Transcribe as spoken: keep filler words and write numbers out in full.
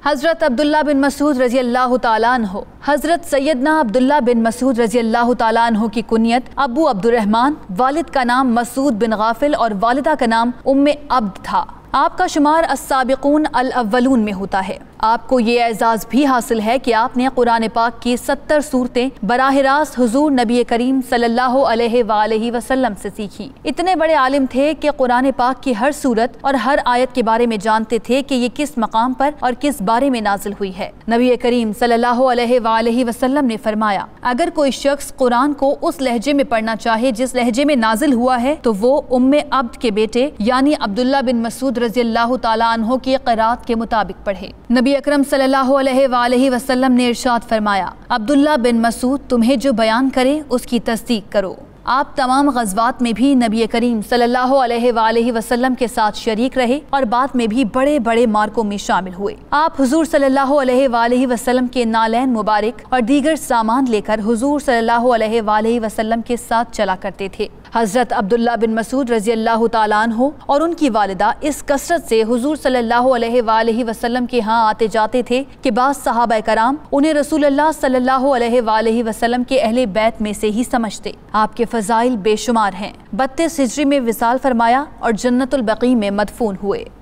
हज़रत अब्दुल्ला बिन मसूद रज़ी अल्लाह ताला अन्हु। हज़रत सैयदना अब्दुल्ला बिन मसूद रज़ी अल्लाह ताला अन्हु की कुनियत अबू अब्दुर्रहमान, वालिद का नाम मसूद बिन गाफिल और वालिदा का नाम उम्मे अब्द था। आपका शुमार अस्साबिकून अल अव्वलून में होता है। आपको ये एजाज़ भी हासिल है कि आपने कुरान पाक की सत्तर सूरतें बराह रास्त हुजूर नबी करीम सल्लल्लाहु अलैहि वसल्लम से सीखी। इतने बड़े आलिम थे कि कुरान पाक की हर सूरत और हर आयत के बारे में जानते थे कि ये किस मकाम पर और किस बारे में नाजिल हुई है। नबी करीम सल्लल्लाहु अलैहि वसल्लम ने फरमाया, अगर कोई शख्स कुरान को उस लहजे में पढ़ना चाहे जिस लहजे में नाजिल हुआ है तो वो उम्मे अब्द के बेटे यानी अब्दुल्ला बिन मसूद रज़ी अल्लाह ताला अन्हु की क़िरात के मुताबिक पढ़े। नबी अकरम सल्लल्लाहु अलैहि वसल्लम ने इरशाद फरमाया, अब्दुल्ला बिन मसूद तुम्हें जो बयान करे उसकी तस्दीक करो। आप तमाम ग़ज़वात में भी नबी करीम सल्लल्लाहु अलैहि वसल्लम के साथ शरीक रहे और बाद में भी बड़े बड़े मार्कों में शामिल हुए। आप हुजूर सल्लल्लाहु अलैहि वसल्लम के नालैन मुबारक और दीगर सामान लेकर हुजूर सल्लल्लाहु अलैहि वसल्लम के साथ चला करते थे। हज़रत अब्दुल्ला बिन मसूद रज़ी अल्लाह ताला अन्हु और उनकी वालिदा इस कसरत से हुजूर सल्लल्लाहु अलैहि वसल्लम के यहाँ आते जाते थे कि बाज़ सहाबा कराम उन्हें रसूलुल्लाह सल्लल्लाहु अलैहि वसल्लम के अहले बैत में से ही समझते। आपके फ़ज़ाइल बेशुमार हैं। बत्तीस हिजरी में विसाल फरमाया और जन्नतुल बक़ी में मदफून हुए।